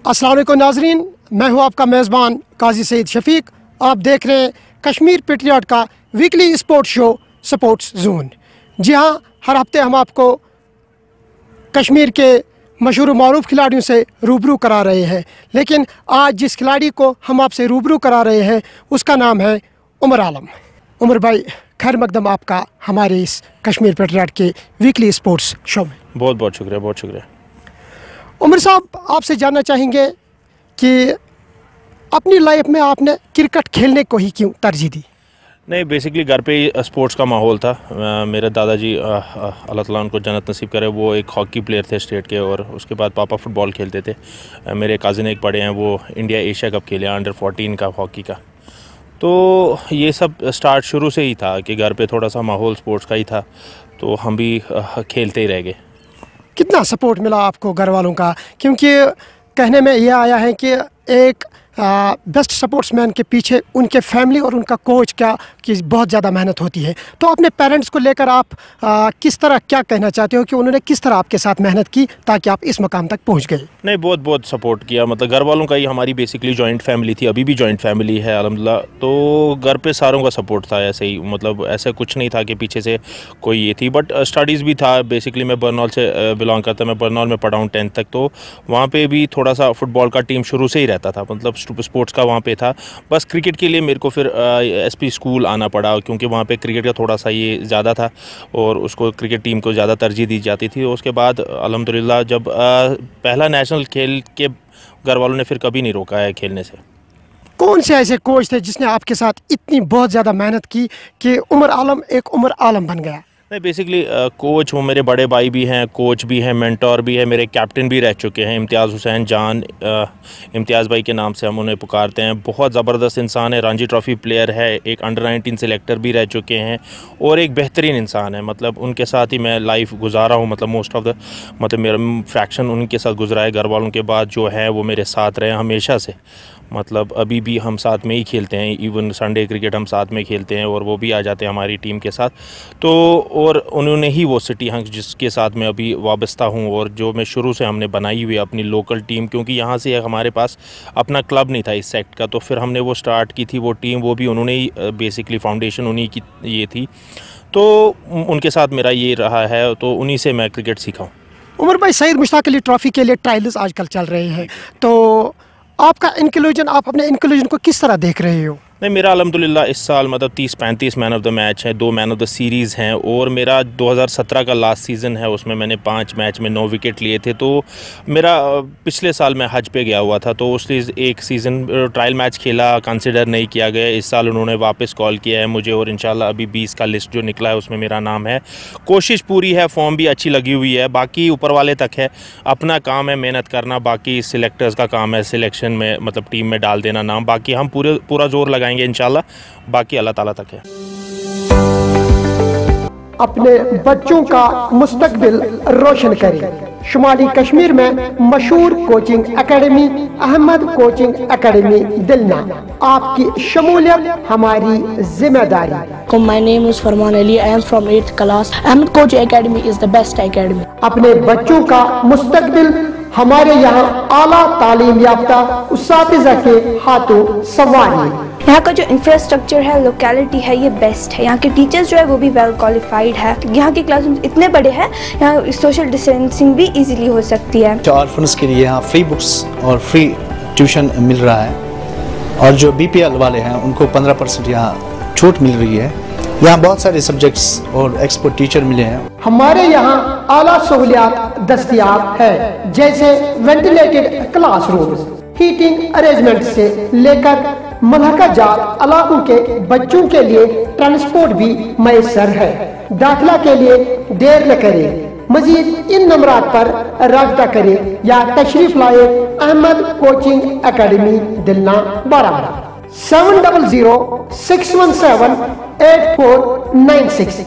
अस्सलाम वालेकुम नाजरीन, मैं हूं आपका मेज़बान काजी सईद शफीक। आप देख रहे हैं कश्मीर पेट्रियाट का weekly sports show sports zone. जी हां, हर हफ्ते हम आपको कश्मीर के मशहूर मारूफ खिलाड़ियों से रूबरू करा रहे हैं, लेकिन आज जिस खिलाड़ी को हम आपसे रूबरू करा रहे हैं उसका नाम है उमर आलम। उमर भाई, खैर मकदम आपका हमारे इस कश्मीर पेट्रियाट के वीकली स्पोर्ट्स शो में। बहुत बहुत शुक्रिया, बहुत शुक्रिया। उमर साहब, आपसे जानना चाहेंगे कि अपनी लाइफ में आपने क्रिकेट खेलने को ही क्यों तरजीह दी? नहीं, बेसिकली घर पे ही स्पोर्ट्स का माहौल था। मेरे दादाजी अल्लाह ताला उनको जन्नत नसीब करे, वो एक हॉकी प्लेयर थे स्टेट के, और उसके बाद पापा फुटबॉल खेलते थे। मेरे कज़न एक पढ़े हैं, वो इंडिया एशिया कप खेले अंडर 14 का हॉकी का। तो ये सब स्टार्ट शुरू से ही था कि घर पे थोड़ा सा माहौल स्पोर्ट्स का ही था, तो हम भी खेलते ही रह गए। कितना सपोर्ट मिला आपको घर वालों का? क्योंकि कहने में यह आया है कि एक बेस्ट सपोर्ट्समैन के पीछे उनके फैमिली और उनका कोच की बहुत ज़्यादा मेहनत होती है। तो अपने पेरेंट्स को लेकर आप किस तरह क्या कहना चाहते हो कि उन्होंने किस तरह आपके साथ मेहनत की ताकि आप इस मकाम तक पहुंच गए? नहीं, बहुत बहुत सपोर्ट किया। मतलब घर वालों का ही, हमारी बेसिकली जॉइंट फैमिली थी, अभी भी जॉइंट फैमिली है अल्हम्दुलिल्लाह। तो घर पे सारों का सपोर्ट था ऐसे ही, मतलब ऐसा कुछ नहीं था कि पीछे से कोई ये थी। बट स्टडीज़ भी था। बेसिकली मैं बरनौल से बिलोंग करता, मैं बरनौल में पढ़ा हूँ 10th तक। तो वहाँ पर भी थोड़ा सा फुटबॉल का टीम शुरू से ही रहता था, मतलब स्पोर्ट्स का वहाँ पे था। बस क्रिकेट के लिए मेरे को फिर एसपी स्कूल आना पड़ा, क्योंकि वहाँ पे क्रिकेट का थोड़ा सा ये ज़्यादा था और उसको क्रिकेट टीम को ज़्यादा तरजीह दी जाती थी। उसके बाद अल्हम्दुलिल्लाह जब पहला नेशनल खेल के, घर वालों ने फिर कभी नहीं रोका है खेलने से। कौन से ऐसे कोच थे जिसने आपके साथ इतनी बहुत ज़्यादा मेहनत की कि उमर आलम एक उमर आलम बन गया? नहीं, बेसिकली कोच वो मेरे बड़े भाई भी हैं, कोच भी हैं, मेंटोर भी है, मेरे कैप्टन भी रह चुके हैं इम्तियाज़ हुसैन जान। इम्तियाज़ भाई के नाम से हम उन्हें पुकारते हैं। बहुत ज़बरदस्त इंसान है, रणजी ट्रॉफ़ी प्लेयर है, एक अंडर 19 सेलेक्टर भी रह चुके हैं और एक बेहतरीन इंसान है। मतलब उनके साथ ही मैं लाइफ गुजारा हूँ, मतलब मोस्ट ऑफ द, मतलब मेरा फ्रैक्शन उनके साथ गुजरा है। घर वालों के बाद जो है वो मेरे साथ रहे हमेशा से। मतलब अभी भी हम साथ में ही खेलते हैं, इवन संडे क्रिकेट हम साथ में खेलते हैं और वो भी आ जाते हैं हमारी टीम के साथ। तो और उन्होंने ही वो सिटी हंक जिसके साथ मैं अभी वाबस्ता हूँ, और जो मैं शुरू से हमने बनाई हुई अपनी लोकल टीम, क्योंकि यहाँ से हमारे पास अपना क्लब नहीं था इस सेक्ट का। तो फिर हमने वो स्टार्ट की थी वो टीम, वो भी उन्होंने ही बेसिकली फाउंडेशन उन्हीं की ये थी। तो उनके साथ मेरा ये रहा है, तो उन्हीं से मैं क्रिकेट सीखा हूँ। उमर भाई, सईद मुश्ताक अली ट्रॉफ़ी के लिए ट्रायल्स आजकल चल रहे हैं, तो आपका इंक्लूजन, आप अपने इंक्लूजन को किस तरह देख रहे हो? नहीं, मेरा अल्हम्दुलिल्लाह इस साल मतलब 30-35 मैन ऑफ द मैच है, 2 मैन ऑफ द सीरीज़ हैं, और मेरा 2017 का लास्ट सीज़न है, उसमें मैंने 5 मैच में 9 विकेट लिए थे। तो मेरा पिछले साल मैं हज पे गया हुआ था, तो उसलिए एक सीज़न ट्रायल मैच खेला, कंसिडर नहीं किया गया। इस साल उन्होंने वापस कॉल किया है मुझे, और इंशाल्लाह अभी 20 का लिस्ट जो निकला है उसमें मेरा नाम है। कोशिश पूरी है, फॉर्म भी अच्छी लगी हुई है, बाकी ऊपर वाले तक है। अपना काम है मेहनत करना, बाकी सिलेक्टर्स का काम है सिलेक्शन में, मतलब टीम में डाल देना नाम। बाकी हम पूरा जोर लगाएंगे इंशाल्लाह, बाकी अल्लाह ताला तक है। अपने बच्चों का मुस्तकबिल रोशन करें। शुमाली कश्मीर में मशहूर coaching academy Ahmad coaching academy Dilna, आपकी शमूलियत हमारी जिम्मेदारी। My name is Omar Alam. I am from 8th class. Ahmed Coaching Academy is the best academy. अपने बच्चों का मुस्तकबिल हमारे यहाँ आला तालीम याफ्ता उस्तादिज़ा के हाथों संवारिए। यहाँ का जो इंफ्रास्ट्रक्चर है, लोकेलिटी है, ये बेस्ट है। यहाँ के टीचर्स जो है वो भी वेल क्वालिफाइड है। यहाँ के क्लासरूम इतने बड़े हैं, यहाँ सोशल डिस्टेंसिंग भी इजीली हो सकती है। जो ऑर्फन्स के लिए यहाँ फ्री बुक्स और फ्री ट्यूशन मिल रहा है, और जो BPL वाले हैं उनको 15% यहाँ छूट मिल रही है। यहाँ बहुत सारे सब्जेक्ट्स और एक्सपर्ट टीचर मिले हैं। हमारे यहाँ आला सहूलियात दस्तयाब है, जैसे वेंटिलेटेड क्लासरूम्स, हीटिंग अरेंजमेंट से लेकर मलहका जात इलाकों के बच्चों के लिए ट्रांसपोर्ट भी मैसर है। दाखिला के लिए देर न करें, मजीद इन नंबरात पर राब्ता करें या तशरीफ लाए अहमद कोचिंग एकेडमी दिलना बारामूला। 700-617-8496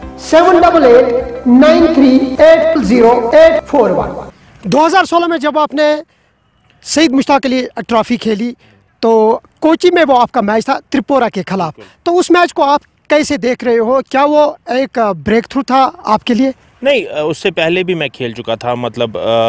788-9380-841। 2016 में जब आपने सईद मुश्ताक अली ट्रॉफ़ी खेली तो कोची में वो आपका मैच था त्रिपुरा के खिलाफ, तो उस मैच को आप कैसे देख रहे हो? क्या वो एक ब्रेक थ्रू था आपके लिए? नहीं, उससे पहले भी मैं खेल चुका था, मतलब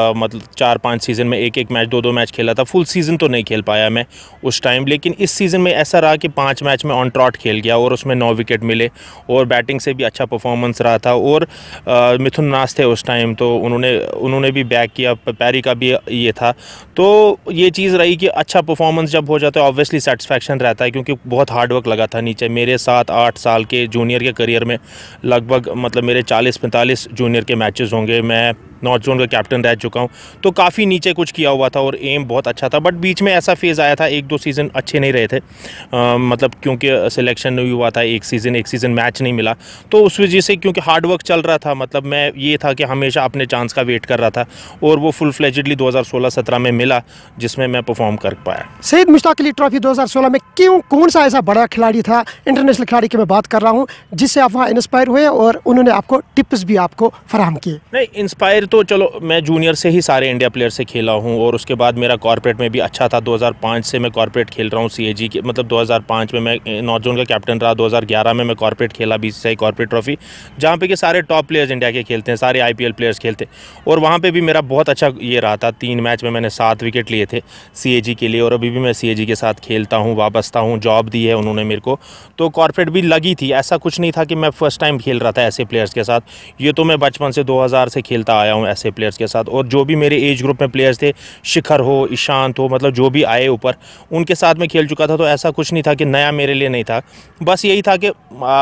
4-5 सीज़न में एक मैच 2 मैच खेला था। फुल सीज़न तो नहीं खेल पाया मैं उस टाइम, लेकिन इस सीज़न में ऐसा रहा कि 5 मैच में ऑन ट्रॉट खेल गया और उसमें 9 विकेट मिले और बैटिंग से भी अच्छा परफॉर्मेंस रहा था। और मिथुन नास थे उस टाइम, तो उन्होंने भी बैक किया, पैरी का भी ये था। तो ये चीज़ रही कि अच्छा परफॉर्मेंस जब हो जाता है ऑब्वियसली सेटिस्फैक्शन रहता है, क्योंकि बहुत हार्ड वर्क लगा था नीचे। मेरे 7-8 साल के जूनियर के करियर में लगभग मतलब मेरे 40-45 जूनियर के मैचेस होंगे। मैं नॉर्थ जोन का कैप्टन रह चुका हूं, तो काफ़ी नीचे कुछ किया हुआ था और एम बहुत अच्छा था। बट बीच में ऐसा फेज़ आया था, 1-2 सीज़न अच्छे नहीं रहे थे, मतलब क्योंकि सिलेक्शन नहीं हुआ था, एक सीज़न मैच नहीं मिला। तो उस वजह से क्योंकि हार्ड वर्क चल रहा था, मतलब मैं ये था कि हमेशा अपने चांस का वेट कर रहा था और वो फुल फ्लेजेडली 2016-17 में मिला, जिसमें मैं परफॉर्म कर पाया। सईद मुश्ताक अली ट्रॉफी 2016 में कौन सा ऐसा बड़ा खिलाड़ी था, इंटरनेशनल खिलाड़ी की मैं बात कर रहा हूँ, जिससे आप वहाँ इंस्पायर हुए और उन्होंने आपको टिप्स भी आपको फराहम किए? नहीं, इंस्पायर तो चलो मैं जूनियर से ही सारे इंडिया प्लेयर से खेला हूँ और उसके बाद मेरा कॉर्पोरेट में भी अच्छा था। 2005 से मैं कॉर्पोरेट खेल रहा हूँ सीएजी के, मतलब 2005 में मैं नॉर्थ जोन का कैप्टन रहा। 2011 में मैं कॉर्पोरेट खेला, बीसीसीआई कॉर्पोरेट ट्रॉफी, जहाँ पे कि सारे टॉप प्लेयर्स इंडिया के खेलते हैं, सारे आईपीएल प्लेयर्स खेलते हैं। और वहाँ पर भी मेरा बहुत अच्छा ये रहा था। 3 मैच में मैंने 7 विकेट लिए थे सीएजी के लिए और अभी भी मैं सीएजी के साथ खेलता हूँ, वाबस्ता हूँ, जॉब दी है उन्होंने मेरे को। तो कॉर्पोरेट भी लगी थी, ऐसा कुछ नहीं था कि मैं फर्स्ट टाइम खेल रहा था ऐसे प्लेयर्स के साथ। ये तो मैं बचपन से 2000 से खेलता आया हूँ ऐसे प्लेयर्स के साथ। और जो भी मेरे एज ग्रुप में प्लेयर्स थे, शिखर हो, ईशांत हो, मतलब जो भी आए ऊपर, उनके साथ मैं खेल चुका था। तो ऐसा कुछ नहीं था कि नया मेरे लिए नहीं था। बस यही था कि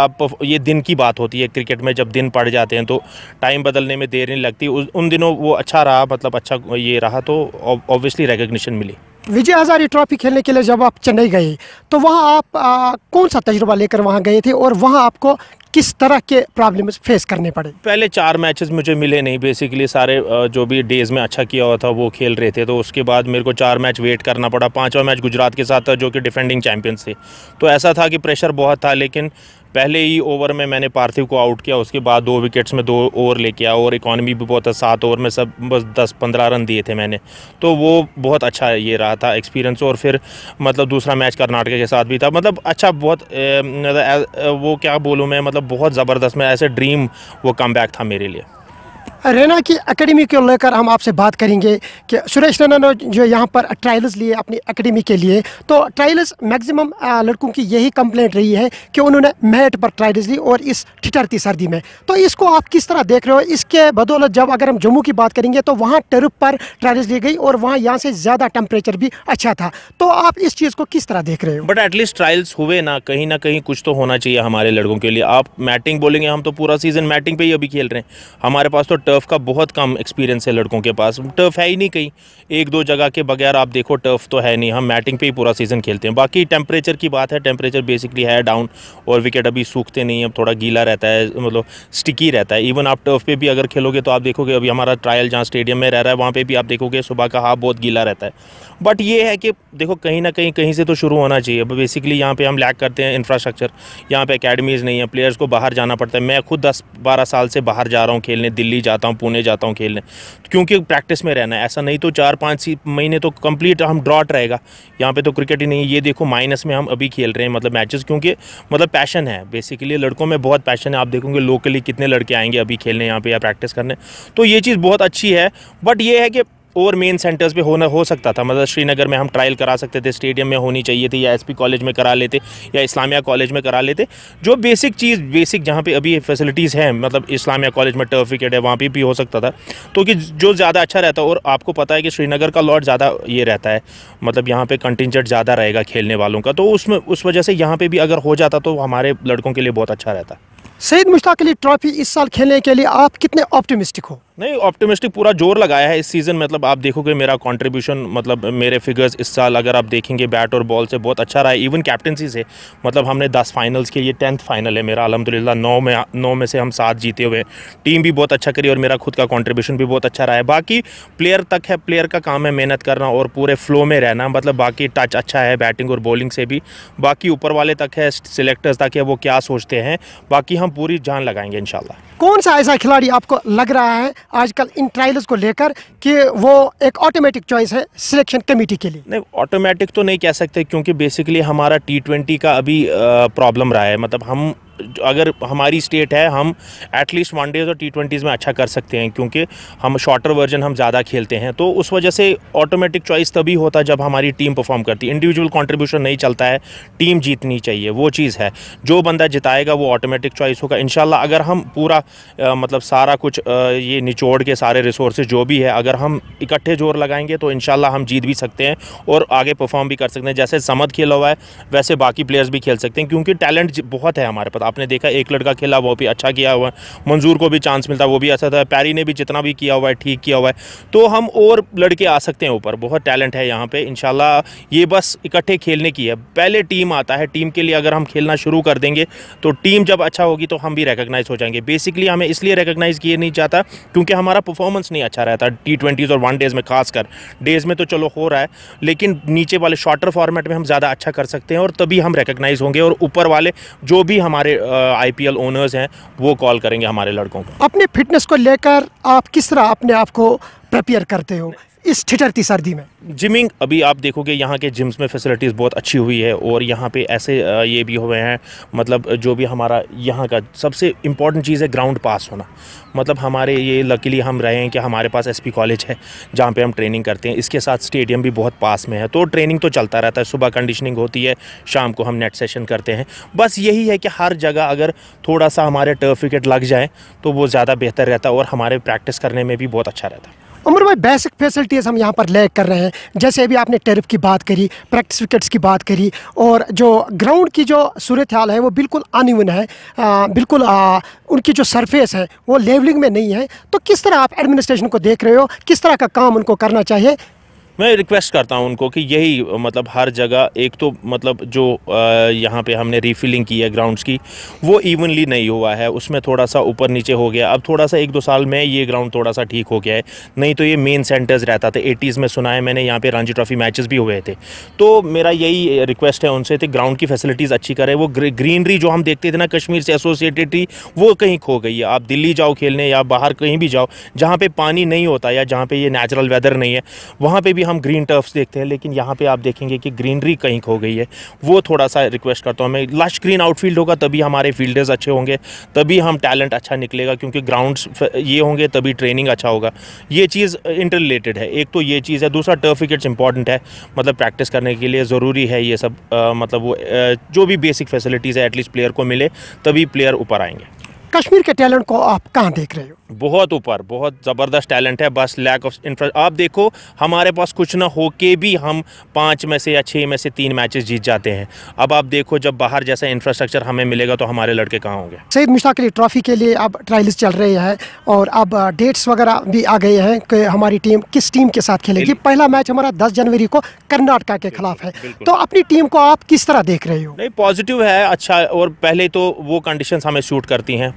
ये दिन की बात होती है क्रिकेट में, जब दिन पड़ जाते हैं तो टाइम बदलने में देर नहीं लगती। उन दिनों वो अच्छा रहा, मतलब अच्छा ये रहा, तो ऑब्वियसली रिकग्निशन मिली। विजय हजारे ट्रॉफी खेलने के लिए जब आप चेन्नई गए तो वहाँ आप कौन सा तजुर्बा लेकर वहाँ गए थे और वहाँ आपको किस तरह के प्रॉब्लम्स फेस करने पड़े? पहले 4 मैचेस मुझे मिले नहीं, बेसिकली सारे जो भी डेज़ में अच्छा किया हुआ था वो खेल रहे थे। तो उसके बाद मेरे को 4 मैच वेट करना पड़ा। 5वां मैच गुजरात के साथ था, जो कि डिफेंडिंग चैंपियंस थे। तो ऐसा था कि प्रेशर बहुत था, लेकिन पहले ही ओवर में मैंने पार्थिव को आउट किया। उसके बाद 2 विकेट्स में 2 ओवर लेके आया और इकॉनमी भी बहुत था। 7 ओवर में सब बस 10-15 रन दिए थे मैंने, तो वो बहुत अच्छा ये रहा था एक्सपीरियंस। और फिर मतलब दूसरा मैच कर्नाटक के साथ भी था, मतलब अच्छा बहुत वो क्या बोलूँ मैं, मतलब बहुत ज़बरदस्त, मैं ऐसे ड्रीम वो कमबैक था मेरे लिए। रैना की एकेडमी को लेकर हम आपसे बात करेंगे कि सुरेश रैना ने जो यहाँ पर ट्रायल्स लिए अपनी एकेडमी के लिए, तो ट्रायल्स मैक्सिमम लड़कों की यही कंप्लेंट रही है कि उन्होंने मैट पर ट्रायल्स ली और इस ठिठुरती सर्दी में। तो इसको आप किस तरह देख रहे हो? इसके बदौलत जब अगर हम जम्मू की बात करेंगे तो वहाँ टर्फ पर ट्रायल्स ली गई और वहाँ यहाँ से ज़्यादा टेम्परेचर भी अच्छा था। तो आप इस चीज़ को किस तरह देख रहे हो? बट एटलीस्ट ट्रायल्स हुए ना कहीं कुछ तो होना चाहिए हमारे लड़कों के लिए। आप मैटिंग बोलेंगे, हम तो पूरा सीज़न मैटिंग पे ही अभी खेल रहे हैं। हमारे पास तो टर्फ का बहुत कम एक्सपीरियंस है लड़कों के पास, टर्फ है ही नहीं कहीं। 1-2 जगह के बगैर आप देखो टर्फ तो है नहीं, हम मैटिंग पे ही पूरा सीज़न खेलते हैं। बाकी टेम्परेचर की बात है, टेम्परेचर बेसिकली है डाउन और विकेट अभी सूखते नहीं, अब थोड़ा गीला रहता है, मतलब स्टिकी रहता है। इवन आप टर्फ पे भी अगर खेलोगे तो आप देखोगे, अभी हमारा ट्रायल जहाँ स्टेडियम में रह रहा है वहाँ पे भी आप देखोगे सुबह का हाफ बहुत गीला रहता है। बट ये है कि देखो कहीं ना कहीं से तो शुरू होना चाहिए। बेसिकली यहाँ पे हम लैक करते हैं इंफ्रास्ट्रक्चर, यहाँ पे एकेडमीज़ नहीं है, प्लेयर्स को बाहर जाना पड़ता है। मैं खुद 10-12 साल से बाहर जा रहा हूँ खेलने, दिल्ली जाता हूँ, पुणे जाता हूँ खेलने, क्योंकि प्रैक्टिस में रहना है। ऐसा नहीं तो 4-5 महीने तो कंप्लीट हम ड्रॉट रहेगा, यहाँ पे तो क्रिकेट ही नहीं है। ये देखो माइनस में हम अभी खेल रहे हैं मतलब मैचेस, क्योंकि मतलब पैशन है, बेसिकली लड़कों में बहुत पैशन है। आप देखोगे लोकली कितने लड़के आएंगे अभी खेलने यहाँ पे या प्रैक्टिस करने, तो ये चीज़ बहुत अच्छी है। बट ये है कि और मेन सेंटर्स पे हो सकता था, मतलब श्रीनगर में हम ट्रायल करा सकते थे, स्टेडियम में होनी चाहिए थी, या एसपी कॉलेज में करा लेते या इस्लामिया कॉलेज में करा लेते। जो बेसिक जहाँ पे अभी फैसिलिटीज़ हैं, मतलब इस्लामिया कॉलेज में टर्फ विकेट है, वहाँ पे भी हो सकता था, तो कि जो ज़्यादा अच्छा रहता। और आपको पता है कि श्रीनगर का लॉट ज़्यादा ये रहता है, मतलब यहाँ पर कंटिंजेंट ज़्यादा रहेगा खेलने वालों का, तो उस वजह से यहाँ पर भी अगर हो जाता तो हमारे लड़कों के लिए बहुत अच्छा रहता। सईद मुश्ताक अली ट्रॉफी इस साल खेलने के लिए आप कितने ऑप्टिमिस्टिक हो? नहीं, ऑप्टिमिस्टिक पूरा जोर लगाया है इस सीज़न। मतलब आप देखोगे मेरा कंट्रीब्यूशन, मतलब मेरे फिगर्स इस साल अगर आप देखेंगे बैट और बॉल से बहुत अच्छा रहा है। इवन कैप्टनसी से, मतलब हमने 10 फाइनल्स के, ये 10th फाइनल है मेरा अल्हम्दुलिल्लाह। 9 में से हम 7 जीते हुए, टीम भी बहुत अच्छा करी और मेरा खुद का कंट्रीब्यूशन भी बहुत अच्छा रहा है। बाकी प्लेयर तक है, प्लेयर का काम है मेहनत करना और पूरे फ्लो में रहना, मतलब बाकी टच अच्छा है बैटिंग और बॉलिंग से भी। बाकी ऊपर वाले तक है, सिलेक्टर्स तक है, वो क्या सोचते हैं, बाकी हम पूरी जान लगाएंगे इंशाल्लाह। कौन सा ऐसा खिलाड़ी आपको लग रहा है आजकल इन ट्रायल्स को लेकर कि वो एक ऑटोमेटिक चॉइस है सिलेक्शन कमेटी के लिए? नहीं, ऑटोमेटिक तो नहीं कह सकते, क्योंकि बेसिकली हमारा T20 का अभी प्रॉब्लम रहा है। मतलब हम अगर हमारी स्टेट है, हम एटलीस्ट वनडेज़ और T20s में अच्छा कर सकते हैं, क्योंकि हम शॉर्टर वर्जन हम ज़्यादा खेलते हैं। तो उस वजह से ऑटोमेटिक चॉइस तभी होता है जब हमारी टीम परफॉर्म करती है। इंडिविजुअल कंट्रीब्यूशन नहीं चलता है, टीम जीतनी चाहिए, वो चीज़ है। जो बंदा जिताएगा वो ऑटोमेटिक चॉइस होगा इंशाल्लाह। अगर हम पूरा मतलब सारा कुछ ये निचोड़ के सारे रिसोर्सेज जो भी है, अगर हम इकट्ठे जोर लगाएंगे तो इंशाल्लाह हम जीत भी सकते हैं और आगे परफॉर्म भी कर सकते हैं। जैसे समद खेला हुआ है वैसे बाकी प्लेयर्स भी खेल सकते हैं, क्योंकि टैलेंट बहुत है हमारे पास। आपने देखा एक लड़का खेला वो भी अच्छा किया हुआ है, मंजूर को भी चांस मिलता है वो भी अच्छा था, पैरी ने भी जितना भी किया हुआ है ठीक किया हुआ है। तो हम और लड़के आ सकते हैं ऊपर, बहुत टैलेंट है यहाँ पे इंशाल्लाह। ये बस इकट्ठे खेलने की है, पहले टीम आता है। टीम के लिए अगर हम खेलना शुरू कर देंगे तो टीम जब अच्छा होगी तो हम भी रिकॉग्नाइज हो जाएंगे। बेसिकली हमें इसलिए रिकॉग्नाइज किए नहीं चाहता क्योंकि हमारा परफॉर्मेंस नहीं अच्छा रहता T20s और वनडेज़ में, खासकर डेज़ में तो चलो हो रहा है, लेकिन नीचे वाले शॉर्टर फॉर्मेट में हम ज़्यादा अच्छा कर सकते हैं और तभी हम रिकॉग्नाइज होंगे और ऊपर वाले जो भी हमारे IPL ओनर्स हैं वो कॉल करेंगे हमारे लड़कों को। अपने फिटनेस को लेकर आप किस तरह अपने आप को प्रिपेयर करते हो इस ठिठुरती सर्दी में? जिमिंग, अभी आप देखोगे यहाँ के जिम्स में फैसिलिटीज़ बहुत अच्छी हुई है और यहाँ पे ऐसे ये भी हुए हैं, मतलब जो भी हमारा यहाँ का सबसे इम्पॉर्टेंट चीज़ है ग्राउंड पास होना। मतलब हमारे ये लकीली हम रहे हैं कि हमारे पास SP कॉलेज है जहाँ पे हम ट्रेनिंग करते हैं, इसके साथ स्टेडियम भी बहुत पास में है, तो ट्रेनिंग तो चलता रहता है। सुबह कंडीशनिंग होती है, शाम को हम नेट सेशन करते हैं। बस यही है कि हर जगह अगर थोड़ा सा हमारे टर्फ विकेट लग जाए तो वो ज़्यादा बेहतर रहता है और हमारे प्रैक्टिस करने में भी बहुत अच्छा रहता है। उमर भाई, बेसिक फैसिलिटीज़ हम यहाँ पर लैग कर रहे हैं, जैसे अभी आपने टर्फ की बात करी, प्रैक्टिस विकेट्स की बात करी, और जो ग्राउंड की जो सूरत हाल है वो बिल्कुल अनइवन है, बिल्कुल उनकी जो सरफेस है वो लेवलिंग में नहीं है। तो किस तरह आप एडमिनिस्ट्रेशन को देख रहे हो, किस तरह का काम उनको करना चाहिए? मैं रिक्वेस्ट करता हूं उनको कि यही मतलब हर जगह एक तो मतलब जो यहाँ पे हमने रीफिलिंग की है ग्राउंड्स की वो इवनली नहीं हुआ है, उसमें थोड़ा सा ऊपर नीचे हो गया। अब थोड़ा सा 1-2 साल में ये ग्राउंड थोड़ा सा ठीक हो गया है, नहीं तो ये मेन सेंटर्स रहता था। 80s में सुना है मैंने यहाँ पे रणजी ट्रॉफी मैचेस भी हुए थे। तो मेरा यही रिक्वेस्ट है उनसे कि ग्राउंड की फैसिलिटीज़ अच्छी करें। वो ग्रीनरी जो हम देखते थे ना कश्मीर से एसोसिएटेड थी, वो कहीं खो गई है। आप दिल्ली जाओ खेलने या बाहर कहीं भी जाओ जहाँ पे पानी नहीं होता या जहाँ पे ये नेचुरल वेदर नहीं है, वहाँ पे भी हम ग्रीन टर्फ्स देखते हैं, लेकिन यहाँ पे आप देखेंगे कि ग्रीनरी कहीं खो गई है। वो थोड़ा सा रिक्वेस्ट करता हूँ मैं। लश ग्रीन आउटफील्ड होगा तभी हमारे फील्डर्स अच्छे होंगे, तभी हम टैलेंट अच्छा निकलेगा, क्योंकि ग्राउंड्स ये होंगे तभी ट्रेनिंग अच्छा होगा। ये चीज़ इंटर रिलेटेड है। एक तो ये चीज़ है, दूसरा टर्फ विकेट्स इंपॉर्टेंट है, मतलब प्रैक्टिस करने के लिए ज़रूरी है ये सब। मतलब वो जो भी बेसिक फैसिलिटीज़ है एटलीस्ट प्लेयर को मिले तभी प्लेयर ऊपर आएंगे। कश्मीर के टैलेंट को आप कहाँ देख रहे हो? बहुत ऊपर, बहुत ज़बरदस्त टैलेंट है, बस लैक ऑफ इंफ्रा। आप देखो हमारे पास कुछ ना हो के भी हम 5 में से या 6 में से 3 मैचेस जीत जाते हैं। अब आप देखो जब बाहर जैसा इंफ्रास्ट्रक्चर हमें मिलेगा तो हमारे लड़के कहाँ होंगे। सईद मुश्ताक अली ट्रॉफी के लिए अब ट्रायल्स चल रहे हैं और अब डेट्स वगैरह भी आ गए हैं कि हमारी टीम किस टीम के साथ खेलेगी। पहला मैच हमारा 10 जनवरी को कर्नाटका के खिलाफ है, तो अपनी टीम को आप किस तरह देख रहे हो? नहीं, पॉजिटिव है, अच्छा। और पहले तो वो कंडीशंस हमें सूट करती हैं।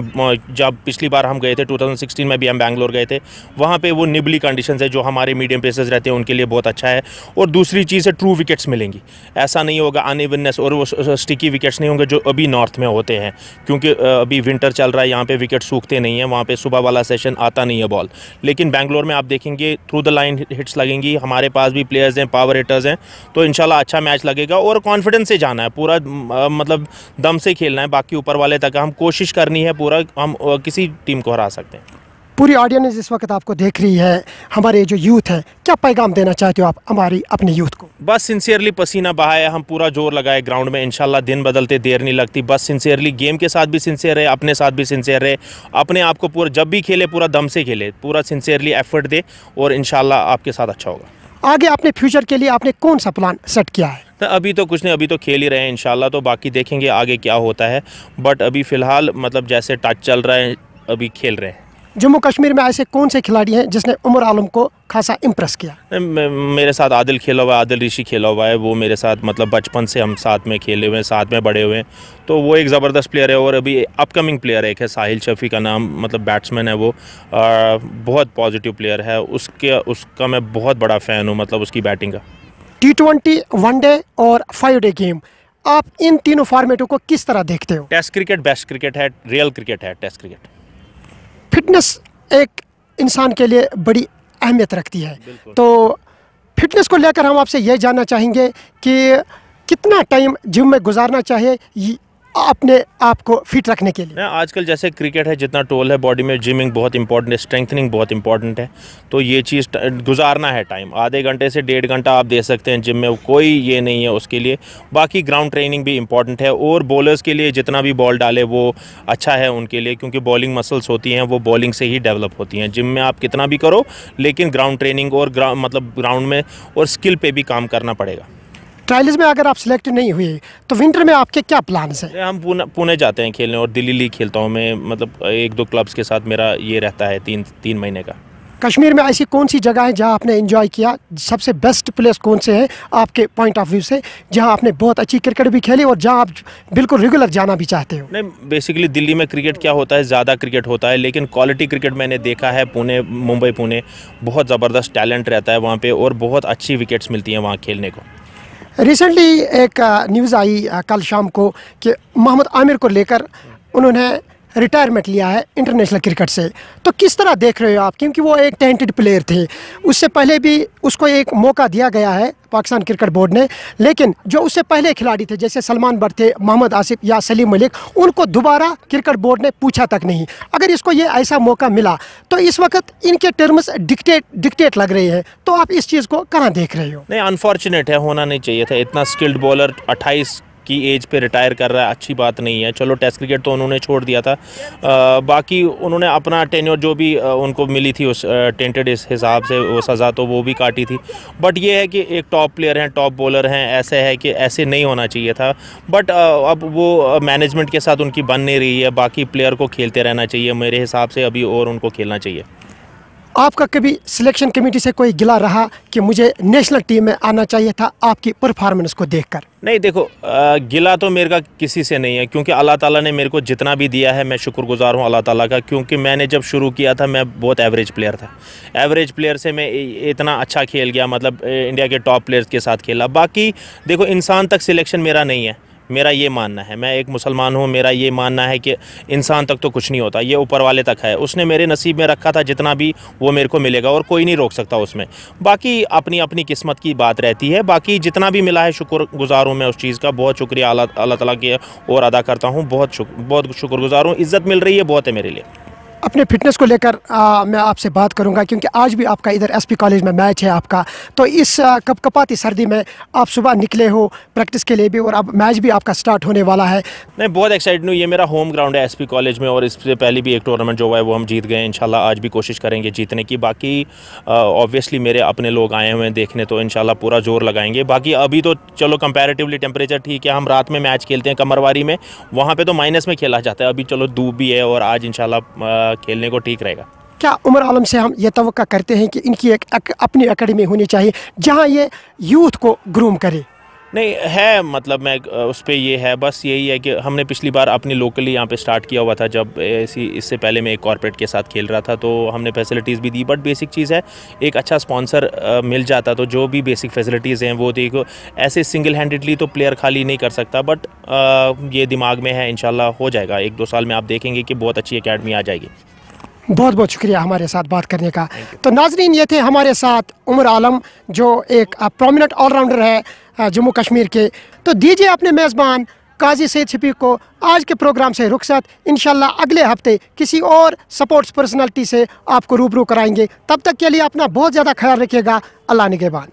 जब पिछली बार हम गए थे 2016 में भी हम बैंगलोर गए थे, वहाँ पे वो निबली कंडीशंस है जो हमारे मीडियम पेसर्स रहते हैं उनके लिए बहुत अच्छा है। और दूसरी चीज़ है ट्रू विकेट्स मिलेंगी, ऐसा नहीं होगा अनइवननेस और वो स्टिकी विकेट्स नहीं होंगे जो अभी नॉर्थ में होते हैं, क्योंकि अभी विंटर चल रहा है, यहाँ पे विकेट सूखते नहीं हैं, वहाँ पे सुबह वाला सेशन आता नहीं है बॉल। लेकिन बैंगलोर में आप देखेंगे थ्रू द लाइन हिट्स लगेंगी, हमारे पास भी प्लेयर्स हैं, पावर हिटर्स हैं, तो इंशाल्लाह अच्छा मैच लगेगा। और कॉन्फिडेंस से जाना है पूरा, मतलब दम से खेलना है, बाकी ऊपर वाले तक हम कोशिश करनी है पूरा, हम किसी टीम को हरा सकते हैं। पूरी ऑडियंस इस वक्त आपको देख रही है, हमारे जो यूथ है, क्या पैगाम देना चाहते हो आप हमारी अपने यूथ को? बस सिंसियरली पसीना बहाए, हम पूरा जोर लगाए ग्राउंड में, इंशाल्लाह दिन बदलते देर नहीं लगती। बस सिंसियरली गेम के साथ भी सिंसियर रहे, अपने साथ भी सिंसियर रहे, अपने आप को पूरा जब भी खेले पूरा दम से खेले, पूरा सिंसियरली एफर्ट दे और इंशाल्लाह आपके साथ अच्छा होगा। आगे अपने फ्यूचर के लिए आपने कौन सा प्लान सेट किया है? तो अभी तो कुछ नहीं, अभी तो खेल ही रहे हैं इंशाल्लाह, तो बाकी देखेंगे आगे क्या होता है। बट अभी फ़िलहाल मतलब जैसे टच चल रहा है अभी खेल रहे हैं। जम्मू कश्मीर में ऐसे कौन से खिलाड़ी हैं जिसने उमर आलम को खासा इम्प्रेस किया? मेरे साथ आदिल खेला हुआ है, आदिल ऋषि खेला हुआ है, वो मेरे साथ मतलब बचपन से हम साथ में खेले हुए हैं, साथ में बड़े हुए हैं, तो वो एक ज़बरदस्त प्लेयर है। और अभी अपकमिंग प्लेयर एक है साहिल शफी का नाम, मतलब बैट्समैन है वो, बहुत पॉजिटिव प्लेयर है, उसका मैं बहुत बड़ा फ़ैन हूँ, मतलब उसकी बैटिंग का। T20, वनडे और 5 डे गेम, आप इन तीनों फॉर्मेटों को किस तरह देखते हो? टेस्ट क्रिकेट बेस्ट क्रिकेट है, रियल क्रिकेट है टेस्ट क्रिकेट। फिटनेस एक इंसान के लिए बड़ी अहमियत रखती है, तो फिटनेस को लेकर हम आपसे ये जानना चाहेंगे कि कितना टाइम जिम में गुजारना चाहिए अपने आप को फिट रखने के लिए? आजकल जैसे क्रिकेट है, जितना टोल है बॉडी में, जिमिंग बहुत इंपॉर्टेंट है, स्ट्रेंथनिंग बहुत इंपॉर्टेंट है। तो ये चीज़ गुजारना है टाइम, आधे घंटे से 1.5 घंटा आप दे सकते हैं जिम में, कोई ये नहीं है उसके लिए। बाकी ग्राउंड ट्रेनिंग भी इंपॉर्टेंट है, और बॉलर्स के लिए जितना भी बॉल डाले वो अच्छा है उनके लिए, क्योंकि बॉलिंग मसल्स होती हैं वो बॉलिंग से ही डेवलप होती हैं। जिम में आप कितना भी करो, लेकिन ग्राउंड ट्रेनिंग और ग्राउंड में और स्किल पे भी काम करना पड़ेगा। ट्रायल्स में अगर आप सिलेक्ट नहीं हुए तो विंटर में आपके क्या प्लान्स हैं? हम पुणे जाते हैं खेलने, और दिल्ली लीग खेलता हूँ मैं, मतलब 1-2 क्लब्स के साथ मेरा ये रहता है 3 महीने का। कश्मीर में ऐसी कौन सी जगह है जहां आपने एंजॉय किया? सबसे बेस्ट प्लेस कौन से हैं आपके पॉइंट ऑफ व्यू से, जहां आपने बहुत अच्छी क्रिकेट भी खेली और जहां आप बिल्कुल रेगुलर जाना भी चाहते हो? नहीं, बेसिकली दिल्ली में क्रिकेट क्या होता है, ज़्यादा क्रिकेट होता है, लेकिन क्वालिटी क्रिकेट मैंने देखा है मुंबई पुणे, बहुत ज़बरदस्त टैलेंट रहता है वहाँ पर, और बहुत अच्छी विकेट्स मिलती हैं वहाँ खेलने को। रिसेंटली एक न्यूज़ आई कल शाम को कि मोहम्मद आमिर को लेकर उन्होंने रिटायरमेंट लिया है इंटरनेशनल क्रिकेट से। तो किस तरह देख रहे हो आप, क्योंकि वो एक टैलेंटेड प्लेयर थे, उससे पहले भी उसको एक मौका दिया गया है पाकिस्तान क्रिकेट बोर्ड ने, लेकिन जो उससे पहले खिलाड़ी थे जैसे सलमान बट थे, मोहम्मद आसिफ या सलीम मलिक, उनको दोबारा क्रिकेट बोर्ड ने पूछा तक नहीं। अगर इसको ये ऐसा मौका मिला तो इस वक्त इनके टर्म्स डिक्टेट लग रहे हैं, तो आप इस चीज़ को कहाँ देख रहे हो? नहीं, अनफॉर्चुनेट है, होना नहीं चाहिए था। इतना स्किल्ड बॉलर 28 की एज पे रिटायर कर रहा है, अच्छी बात नहीं है। चलो टेस्ट क्रिकेट तो उन्होंने छोड़ दिया था, बाकी उन्होंने अपना टेन्योर जो भी उनको मिली थी उस टेंटेड इस हिसाब से वो सज़ा तो वो भी काटी थी। बट ये है कि एक टॉप प्लेयर हैं, टॉप बॉलर हैं, ऐसे है कि ऐसे नहीं होना चाहिए था। बट अब वो मैनेजमेंट के साथ उनकी बन नहीं रही है, बाकी प्लेयर को खेलते रहना चाहिए मेरे हिसाब से अभी, और उनको खेलना चाहिए। आपका कभी सिलेक्शन कमेटी से कोई गिला रहा कि मुझे नेशनल टीम में आना चाहिए था आपकी परफॉर्मेंस को देखकर? नहीं, देखो गिला तो मेरे का किसी से नहीं है, क्योंकि अल्लाह ताला ने मेरे को जितना भी दिया है मैं शुक्रगुजार हूँ अल्लाह ताला का, क्योंकि मैंने जब शुरू किया था मैं बहुत एवरेज प्लेयर था। एवरेज प्लेयर से मैं इतना अच्छा खेल गया, मतलब इंडिया के टॉप प्लेयर्स के साथ खेला। बाकी देखो, इंसान तक सिलेक्शन मेरा नहीं है, मेरा ये मानना है, मैं एक मुसलमान हूँ, मेरा ये मानना है कि इंसान तक तो कुछ नहीं होता, ये ऊपर वाले तक है। उसने मेरे नसीब में रखा था, जितना भी वो मेरे को मिलेगा, और कोई नहीं रोक सकता उसमें। बाकी अपनी अपनी किस्मत की बात रहती है। बाकी जितना भी मिला है शुक्रगुजार हूँ मैं उस चीज़ का, बहुत शुक्रिया अल्लाह ताला के और अदा करता हूँ, बहुत शुक्रगुजार हूँ। इज़्ज़त मिल रही है, बहुत है मेरे लिए। अपने फिटनेस को लेकर मैं आपसे बात करूंगा, क्योंकि आज भी आपका इधर एसपी कॉलेज में मैच है आपका। तो इस कपकपाती सर्दी में आप सुबह निकले हो प्रैक्टिस के लिए भी, और अब मैच भी आपका स्टार्ट होने वाला है। मैं बहुत एक्साइटेड हूँ, ये मेरा होम ग्राउंड है एसपी कॉलेज में, और इससे पहले भी एक टूर्नामेंट जो हुआ है वो हम जीत गए। इंशाल्लाह आज भी कोशिश करेंगे जीतने की। बाकी ऑब्वियसली मेरे अपने लोग आए हुए हैं देखने, तो इंशाल्लाह पूरा जोर लगाएंगे। बाकी अभी तो चलो कंपैरेटिवली टेम्परेचर ठीक है, हम रात में मैच खेलते हैं कमरवारी में, वहाँ पर तो माइनस में खेला जाता है। अभी चलो धूप भी है, और आज इंशाल्लाह खेलने को ठीक रहेगा। क्या उमर आलम से हम ये तवक्का करते हैं कि इनकी एक अपनी एकेडमी होनी चाहिए जहां ये यूथ को ग्रूम करे? नहीं है, मतलब मैं उस पर ये है, बस यही है कि हमने पिछली बार अपनी लोकली यहाँ पे स्टार्ट किया हुआ था, जब इससे पहले मैं एक कॉर्पोरेट के साथ खेल रहा था, तो हमने फैसिलिटीज़ भी दी। बट बेसिक चीज़ है, एक अच्छा स्पॉन्सर मिल जाता तो जो भी बेसिक फैसिलिटीज़ हैं वो देखो, ऐसे सिंगल हैंडेडली तो प्लेयर खाली नहीं कर सकता। बट ये दिमाग में है, इंशाल्लाह हो जाएगा। 1-2 साल में आप देखेंगे कि बहुत अच्छी एकेडमी आ जाएगी। बहुत बहुत शुक्रिया हमारे साथ बात करने का। तो नाजरीन, ये थे हमारे साथ उमर आलम, जो एक प्रोमिनेंट ऑलराउंडर है जम्मू कश्मीर के। तो दीजिए अपने मेज़बान काजी सईद शफीक को आज के प्रोग्राम से रुखसत। इंशाल्लाह अगले हफ्ते किसी और स्पोर्ट्स पर्सनालिटी से आपको रूबरू कराएंगे। तब तक के लिए अपना बहुत ज़्यादा ख्याल रखिएगा। अल्लाह निगहबान।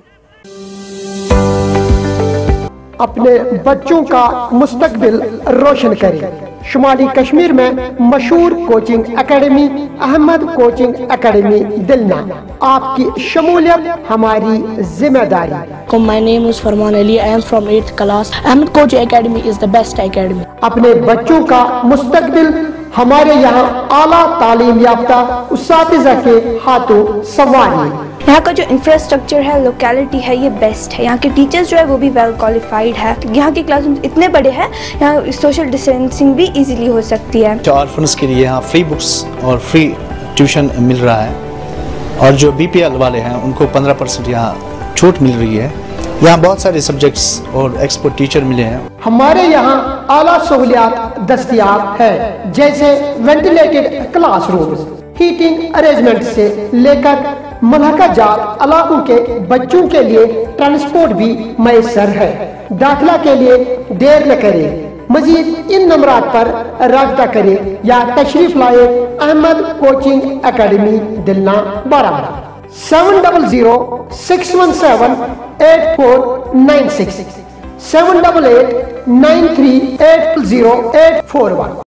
अपने बच्चों का मुस्तकबिल रोशन करें। शुमाली कश्मीर में मशहूर coaching academy Ahmad coaching academy Dilna, आपकी शमूलियत हमारी जिम्मेदारी। My name is Farman Ali. I am from 8th class. Ahmed Coach Academy is the best academy. अपने बच्चों का मुस्तकबिल हमारे यहाँ आला तालीम याफ्ता उस्तादिज़ा के हाथों संवारिए। यहाँ का जो इंफ्रास्ट्रक्चर है, लोकेलिटी है, ये बेस्ट है। यहाँ के टीचर्स जो है वो भी वेल क्वालिफाइड है। यहाँ के क्लासरूम इतने बड़े हैं, यहाँ सोशल डिस्टेंसिंग भी इजीली हो सकती है। जो ऑर्फन्स के लिए यहाँ फ्री बुक्स और फ्री ट्यूशन मिल रहा है, और जो BPL वाले हैं उनको 15% यहाँ छूट मिल रही है। यहाँ बहुत सारे सब्जेक्ट्स और एक्सपर्ट टीचर मिले हैं। हमारे यहाँ आला सहूलियात दस्तयाब है, जैसे वेंटिलेटेड क्लासरूम्स, हीटिंग अरेंजमेंट से लेकर मलहका जात इलाकों के बच्चों के लिए ट्रांसपोर्ट भी मैसर है। दाखिला के लिए देर न करें, मजीद इन नंबरात पर राब्ता करें या तशरीफ लाए अहमद कोचिंग एकेडमी दिलना बारामूला 7006178496 78893800841।